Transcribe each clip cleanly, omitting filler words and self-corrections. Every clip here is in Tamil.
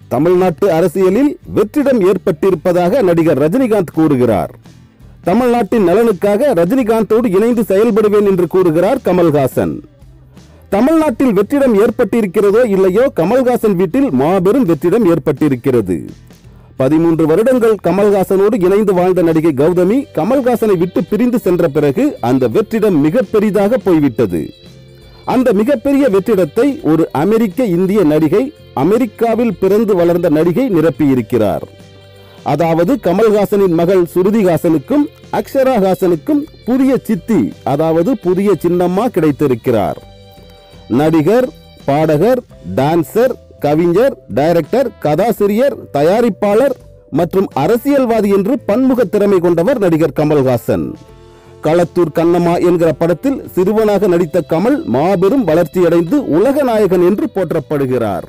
தமிழ்நாட்டு அரசியலில் வெற்றிடம் ஏற்பட்டிருப்பதாக நடிகர் ரஜினிகாந்த் கூறுகிறார். தமிழ்நாட்டின் நலனுக்காக ரஜினிகாந்தோடு இணைந்து செயல்படுவேன் என்று கூறுகிறார் கமல்ஹாசன். தமிழ்நாட்டில் வெற்றிடம் ஏற்பட்டிருக்கிறதோ இல்லையோ, கமல்ஹாசன் வீட்டில் மாபெரும் வெற்றிடம் ஏற்பட்டிருக்கிறது. 13 வருடங்கள் கமல்ஹாசனோடு இணைந்து வாழ்ந்த நடிகை கௌதமி கமல்ஹாசனை விட்டு பிரிந்து சென்ற பிறகு அந்த வெற்றிடம் மிக பெரிதாக போய்விட்டது. அந்த மிகப்பெரிய வெற்றிடத்தை ஒரு அமெரிக்க இந்திய நடிகை, அமெரிக்காவில் பிறந்து வளர்ந்த நடிகை நிரப்பியிருக்கிறார். அதாவது கமல்ஹாசனின் மகள் சுருதிஹாசனுக்கும் அக்ஷரா ஹாசனுக்கும் புதிய சித்தி, அதாவது புதிய சின்னம்மா கிடைத்திருக்கிறார். நடிகர், பாடகர், டான்சர், கவிஞர், டைரக்டர், கதாசிரியர், தயாரிப்பாளர் மற்றும் அரசியல்வாதி என்று பன்முக திறமை கொண்டவர் நடிகர் கமல்ஹாசன். களத்தூர் கண்ணம்மா என்கிற படத்தில் சிறுவனாக நடித்த கமல் மாபெரும் வளர்ச்சியடைந்து உலக நாயகன் என்று போற்றப்படுகிறார்.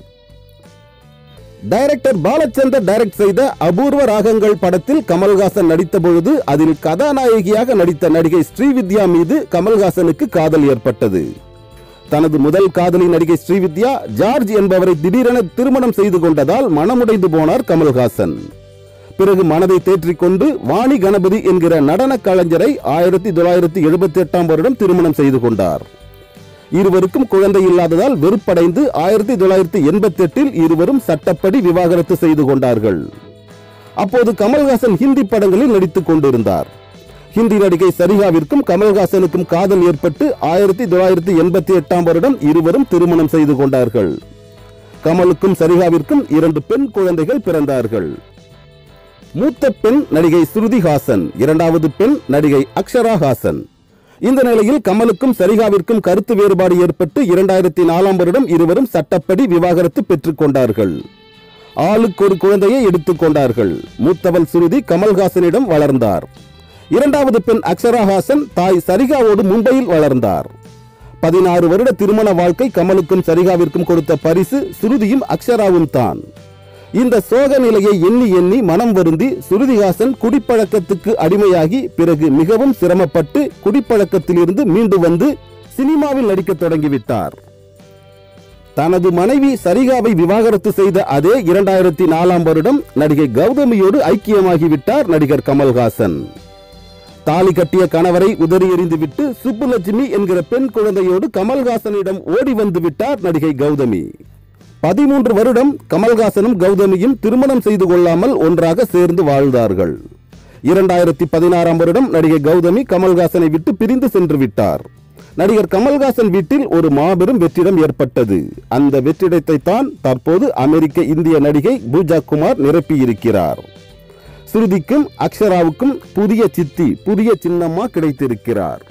டைரக்டர் பாலச்சந்தர் டைரக்ட் செய்த அபூர்வ ராகங்கள் படத்தில் கமல்ஹாசன் நடித்த பொழுது அதில் கதாநாயகியாக நடித்த நடிகை ஸ்ரீவித்யா மீது கமல்ஹாசனுக்கு காதல் ஏற்பட்டது. தனது முதல் காதலி நடிகை ஸ்ரீவித்யா ஜார்ஜ் என்பவரை திடீரென திருமணம் செய்து கொண்டதால் மனமுடைந்து போனார் கமல்ஹாசன். பிறகு மனதை தேற்றிக்கொண்டு வாணி கணபதி என்கிற நடன கலைஞரை 1978 வருடம் திருமணம் செய்து கொண்டார். இருவருக்கும் குழந்தை இல்லாததால் வெறுப்படைந்து 1988 இருவரும் சட்டப்படி விவாகரத்து செய்து கொண்டார்கள். அப்போது கமல்ஹாசன் ஹிந்தி படங்களில் நடித்துக் கொண்டிருந்தார். ஹிந்தி நடிகை சரிகாவிற்கும் கமல்ஹாசனுக்கும் காதல் ஏற்பட்டு 1988 வருடம் இருவரும் திருமணம் செய்து கொண்டார்கள். கமலுக்கும் சரிகாவிற்கும் 2 பெண் குழந்தைகள் பிறந்தார்கள். மூத்த பெண் நடிகை சுருதிஹாசன், இரண்டாவது பெண் நடிகை அக்ஷரா ஹாசன். இந்த நிலையில் கமலுக்கும் சரிகாவிற்கும் கருத்து வேறுபாடு ஏற்பட்டு 2004 வருடம் இருவரும் சட்டப்படி விவாகரத்து பெற்றுக் கொண்டார்கள். ஆளுக்கு ஒரு குழந்தையை எடுத்துக் கொண்டார்கள். மூத்தவள் சுருதி கமல்ஹாசனிடம் வளர்ந்தார். இரண்டாவது பெண் அக்ஷரா ஹாசன் தாய் சரிகாவோடு மும்பையில் வளர்ந்தார். 16 வருட திருமண வாழ்க்கை கமலுக்கும் சரிகாவிற்கும் கொடுத்த பரிசு சுருதியும் அக்ஷராவும் தான். இந்த சோக நிலையை எண்ணி எண்ணி மனம் வருந்தி சுருதிஹாசன் குடிப்பழக்கத்துக்கு அடிமையாகி பிறகு மிகவும் சிரமப்பட்டு குடிப்பழக்கத்திலிருந்து மீண்டு வந்து சினிமாவில் நடிக்க தொடங்கிவிட்டார். தனது மனைவி சரிகாவை விவாகரத்து செய்த அதே 2004 வருடம் நடிகை கௌதமியோடு ஐக்கியமாகிவிட்டார் நடிகர் கமல்ஹாசன். தாலி கட்டிய கணவரை உதறி எறிந்துவிட்டு சுப்புலட்சுமி என்கிற பெண் குழந்தையோடு கமல்ஹாசனிடம் ஓடி வந்து விட்டார் நடிகை கௌதமி. 13 வருடம் கமல்ஹாசனும் கௌதமியும் திருமணம் செய்து கொள்ளாமல் ஒன்றாக சேர்ந்து வாழ்ந்தார்கள். 2016 வருடம் நடிகை கௌதமி கமல்ஹாசனை விட்டு பிரிந்து சென்று விட்டார். நடிகர் கமல்ஹாசன் வீட்டில் ஒரு மாபெரும் வெற்றிடம் ஏற்பட்டது. அந்த வெற்றிடத்தை தான் தற்போது அமெரிக்க இந்திய நடிகை பூஜா குமார் நிரப்பியிருக்கிறார். சுருதிக்கும் அக்ஷராவுக்கும் புதிய சித்தி, புதிய சின்னம்மா கிடைத்திருக்கிறார்.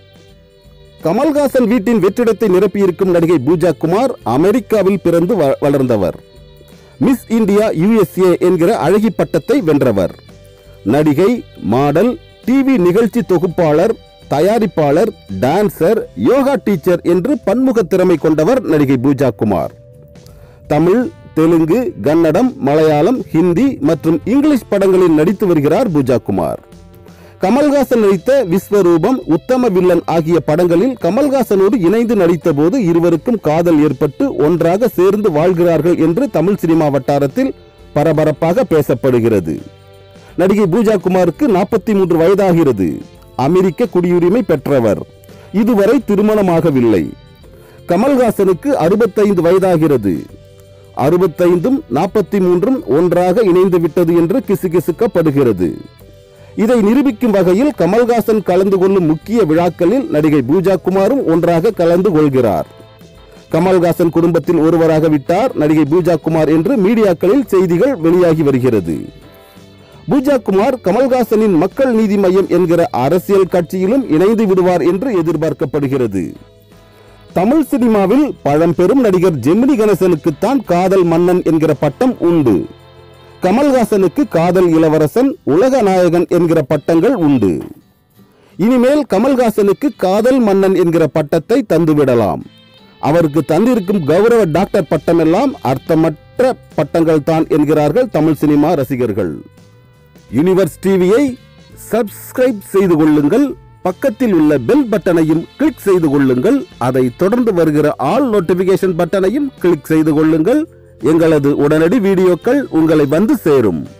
கமல்ஹாசன் வீட்டின் வெற்றிடத்தை நிரப்பியிருக்கும் நடிகை பூஜா குமார் அமெரிக்காவில் பிறந்து வளர்ந்தவர். மிஸ் இந்தியா USA என்கிற அழகி பட்டத்தை வென்றவர். நடிகை, மாடல், டிவி நிகழ்ச்சி தொகுப்பாளர், தயாரிப்பாளர், டான்சர், யோகா டீச்சர் என்று பன்முக திறமை கொண்டவர் நடிகை பூஜா குமார். தமிழ், தெலுங்கு, கன்னடம், மலையாளம், ஹிந்தி மற்றும் இங்கிலீஷ் படங்களில் நடித்து வருகிறார் பூஜா குமார். கமல்ஹாசன் நடித்த விஸ்வரூபம், உத்தம வில்லன் ஆகிய படங்களில் கமல்ஹாசனோடு இணைந்து நடித்த போது இருவருக்கும் காதல் ஏற்பட்டு ஒன்றாக சேர்ந்து வாழ்கிறார்கள் என்று தமிழ் சினிமா வட்டாரத்தில் பரபரப்பாக பேசப்படுகிறது. நடிகை பூஜா குமாருக்கு 43 வயதாகிறது. அமெரிக்க குடியுரிமை பெற்றவர். இதுவரை திருமணமாகவில்லை. கமல்ஹாசனுக்கு 65 வயதாகிறது. 65ம் 43ம் ஒன்றாக இணைந்து விட்டது என்று கிசுகிசுக்கப்படுகிறது. இதை நிரூபிக்கும் வகையில் கமல்ஹாசன் கலந்து கொள்ளும் முக்கிய விழாக்களில் நடிகை பூஜா குமாரும் ஒன்றாக கலந்து கொள்கிறார். கமல்ஹாசன் குடும்பத்தில் ஒருவராக விட்டார் நடிகை பூஜா குமார் என்று மீடியாக்களில் செய்திகள் வெளியாகி வருகிறது. பூஜா குமார் கமல்ஹாசனின் மக்கள் நீதி மய்யம் என்கிற அரசியல் கட்சியிலும் இணைந்து விடுவார் என்று எதிர்பார்க்கப்படுகிறது. தமிழ் சினிமாவில் பழம்பெரும் நடிகர் ஜெமினி கணேசனுக்குத்தான் காதல் மன்னன் என்கிற பட்டம் உண்டு. கமல்ஹாசனுக்கு காதல் இளவரசன், உலக நாயகன் என்கிற பட்டங்கள் உண்டு. இனிமேல் கமல்ஹாசனுக்கு காதல் மன்னன் என்கிற பட்டத்தை தந்துவிடலாம். அவருக்கு தந்திருக்கும் கௌரவ டாக்டர் பட்டம் எல்லாம் அர்த்தமற்ற பட்டங்கள் தான் என்கிறார்கள் தமிழ் சினிமா ரசிகர்கள். யுனிவர்ஸ் டிவியை சப்ஸ்கிரைப் செய்து கொள்ளுங்கள். பக்கத்தில் உள்ள பெல் பட்டனையும் கிளிக் செய்து கொள்ளுங்கள். அதை தொடர்ந்து வருகிற ஆல் நோட்டிபிகேஷன் பட்டனையும் கிளிக் செய்து கொள்ளுங்கள். எங்களது உடனடி வீடியோக்கள் உங்களை வந்து சேரும்.